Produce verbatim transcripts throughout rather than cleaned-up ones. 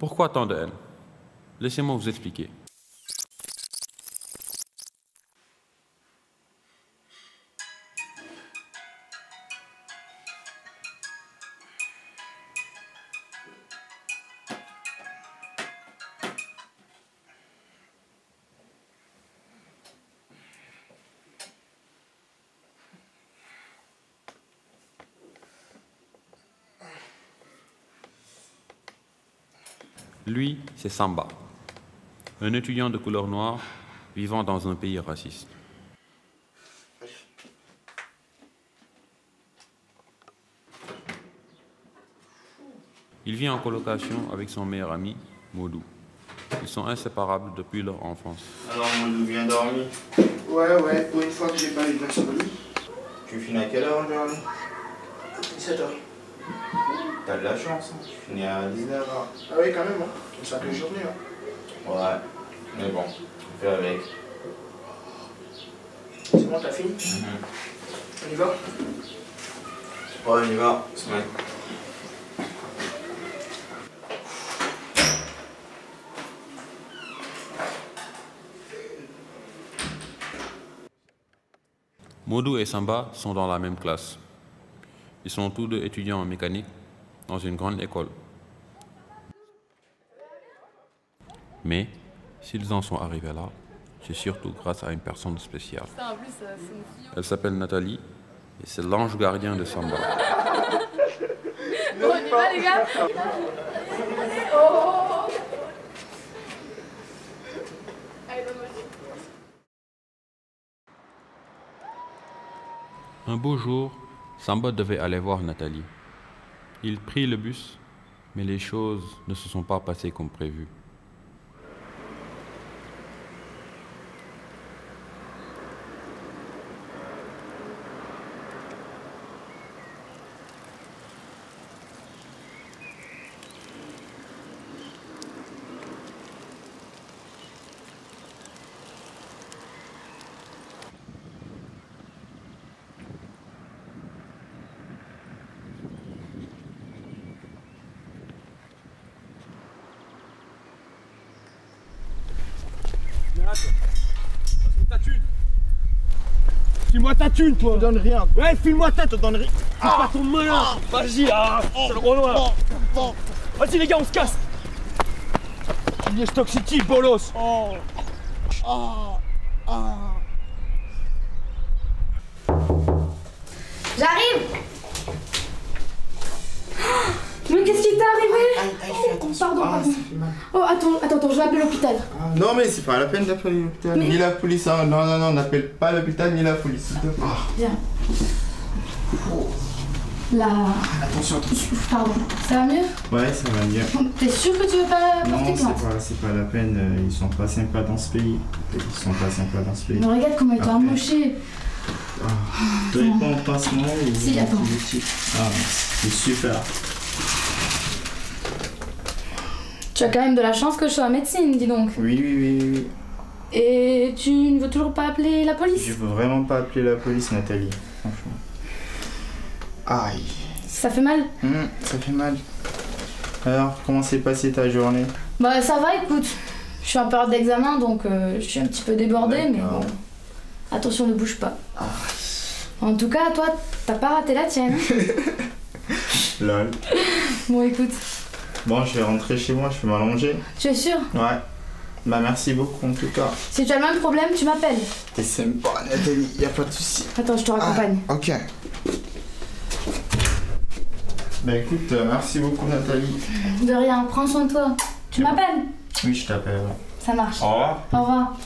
Pourquoi tant de haine? Laissez-moi vous expliquer. Lui, c'est Samba, un étudiant de couleur noire vivant dans un pays raciste. Il vit en colocation avec son meilleur ami, Modou. Ils sont inséparables depuis leur enfance. Alors Modou, bien dormi? Ouais, ouais, pour une fois que j'ai pas eu d'insomnie. Tu finis à quelle heure aujourd'hui? dix-sept heures. T'as de la chance, hein. Tu finis à dix-neuf heures. Ah oui, quand même, hein. Une sacrée journée, hein. Ouais, mais bon, on fait avec. C'est bon, t'as fini? Mm-hmm. On y va? Ouais, on y va, c'est vrai. Modou et Samba sont dans la même classe. Ils sont tous deux étudiants en mécanique dans une grande école. Mais s'ils en sont arrivés là, c'est surtout grâce à une personne spéciale. Elle s'appelle Nathalie et c'est l'ange gardien de Samba. Bon, on y va les gars. Oh. Allez, donne-moi. Un beau jour, Samba devait aller voir Nathalie. Il prit le bus, mais les choses ne se sont pas passées comme prévu. Ta thune. File-moi ta thune, toi. Je te donne rien. Ouais, file-moi ta, te donne rien. File pas ton malin. Vas-y, ah, c'est le gros noir. Vas-y, les gars, on se casse. Il est Stock City, bolos. Oh. Oh. Oh. J'arrive. Mais qu'est-ce qui t'est arrivé? Aïe, aïe, fais attention. Pardon, Ah, pardon. ça fait mal. Oh, attends, attends, attends, je vais appeler l'hôpital. Ah, non, mais c'est pas la peine d'appeler l'hôpital. Mais- Ni la police, hein. Non, non, non, n'appelle pas l'hôpital ni la police, s'il te plaît. Viens. Là. Attention, attention. Pardon. Ça va mieux? Ouais, ça va bien. T'es sûr que tu veux pas Non, porter c'est plainte? pas, c'est pas la peine. euh, Ils sont pas sympas dans ce pays. Ils sont pas sympas dans ce pays. Mais regarde comment ils t'ont Après. amoché. Tu n'avais pas en pansement ou Si, attends. Ah, c'est super. Tu as quand même de la chance que je sois en médecine, dis donc. Oui, oui, oui, oui. Et tu ne veux toujours pas appeler la police? Je veux vraiment pas appeler la police, Nathalie. Franchement. Aïe. Ça fait mal? Hum, ça fait mal. Alors, comment s'est passée ta journée? Bah ça va, écoute. Je suis en période d'examen, donc euh, je suis un petit peu débordée, mais D'accord. bon. Attention, ne bouge pas. Ah. En tout cas, toi, t'as pas raté la tienne. Lol. Bon, écoute. Bon, je vais rentrer chez moi, je vais m'allonger. Tu es sûr? Ouais. Bah, merci beaucoup en tout cas. Si tu as le même problème, tu m'appelles. T'es sympa, Nathalie, y a pas de soucis. Attends, je te raccompagne. Ah, ok. Bah écoute, euh, merci beaucoup Nathalie. De rien, prends soin de toi. Tu m'appelles? Oui, je t'appelle. Ça marche. Au revoir. Au revoir.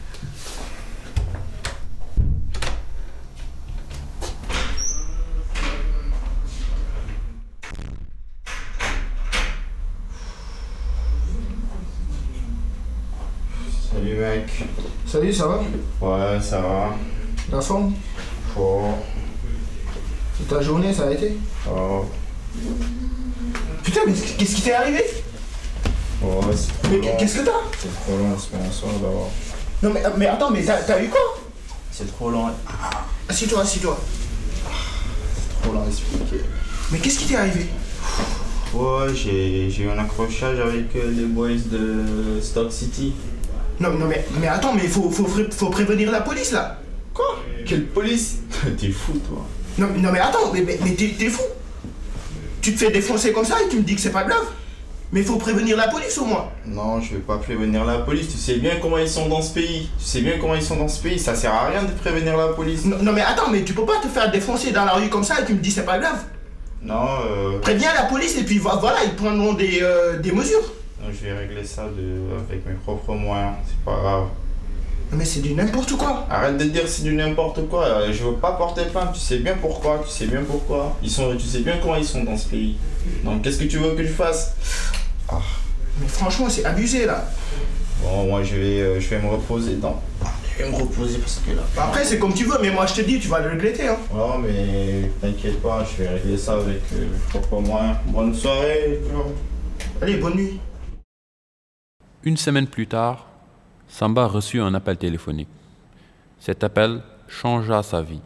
Salut mec. Salut, ça va? Ouais, ça va. La forme? Oh. Et ta journée, ça a été? Oh. Putain, mais qu'est-ce qui t'est arrivé? Oh, c'est trop Mais long. qu'est-ce que t'as? C'est trop long, c'est pas un soir d'abord. Non, mais, mais attends, mais t'as t'as eu quoi? C'est trop long. Assis-toi, assis-toi. Trop long à expliquer. Mais qu'est-ce qui t'est arrivé? fois, j'ai eu un accrochage avec euh, les boys de Stock City. Non, non mais, mais attends, mais faut, faut, faut prévenir la police là. Quoi? Quelle police? T'es fou toi. Non, non mais attends, mais, mais, mais t'es fou. Tu te fais défoncer comme ça et tu me dis que c'est pas grave. Mais faut prévenir la police au moins. Non, je vais pas prévenir la police. Tu sais bien comment ils sont dans ce pays. Tu sais bien comment ils sont dans ce pays. Ça sert à rien de prévenir la police. Non, non mais attends, mais tu peux pas te faire défoncer dans la rue comme ça et tu me dis c'est pas grave. Non, euh... Préviens la police et puis voilà, ils prendront des, euh, des mesures. Non, je vais régler ça de... avec mes propres moyens. C'est pas grave. Non mais c'est du n'importe quoi. Arrête de dire c'est du n'importe quoi. Je veux pas porter plainte. Tu sais bien pourquoi. Tu sais bien pourquoi. Ils sont... Tu sais bien comment ils sont dans ce pays. Donc qu'est-ce que tu veux que je fasse? Ah. Mais franchement, c'est abusé là. Bon, moi je vais, euh, je vais me reposer. Non, je vais me reposer parce que là. Après, c'est comme tu veux, mais moi je te dis, tu vas le regretter. Hein. Non, mais t'inquiète pas, je vais régler ça avec euh, propre moyen. Bonne soirée. Allez, bonne nuit. Une semaine plus tard, Samba reçut un appel téléphonique. Cet appel changea sa vie.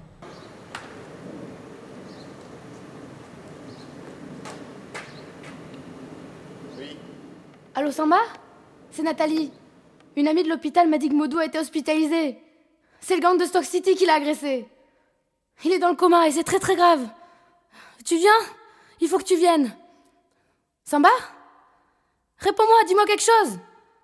Allô Samba? C'est Nathalie. Une amie de l'hôpital m'a dit que Modou a été hospitalisé. C'est le gang de Stock City qui l'a agressé. Il est dans le coma et c'est très très grave. Tu viens? Il faut que tu viennes. Samba? Réponds-moi, dis-moi quelque chose.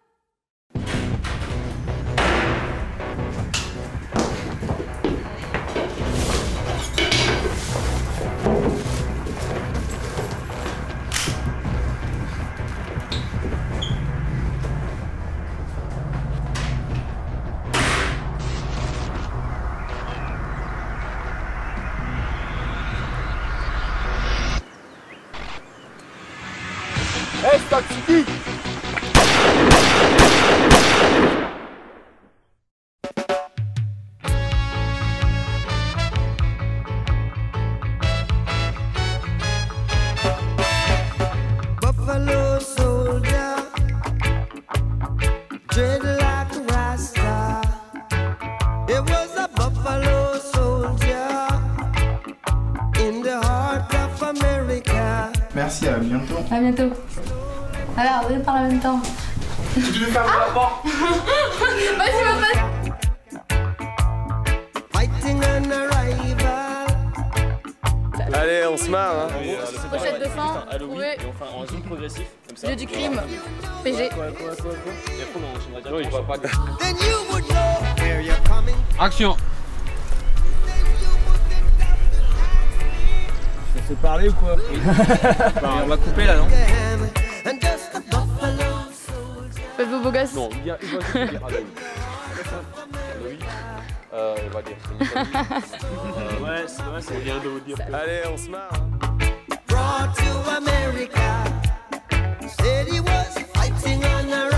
Hey, Stock City! Buffalo soldier, dread like a Rasta. It was a buffalo soldier in the heart of America. Merci, à bientôt. À bientôt. Alors, on parle en même temps. Tu veux faire la porte? Vas-y, vas-y. Fighting an arrival. Allez, on se marre, hein. Pochette de fin, trouvé. Et on fait un zoom progressif, comme ça. Lieu du crime, P G. Quoi, quoi, quoi, quoi. Et après, on enchaînera directement. Non, il voit pas. Then you would know where you're coming. Action! On s'est parlé ou quoi? On va couper là, non? And just a buffalo soldier. Faites-vous beau gosse. Non, il y a il va juste dire Halloween. Halloween. Euh, il va dire. Euh, ouais, c'est vrai, c'est bien de vous dire. Allez, on se marre. Brought to America. Said he was fighting on a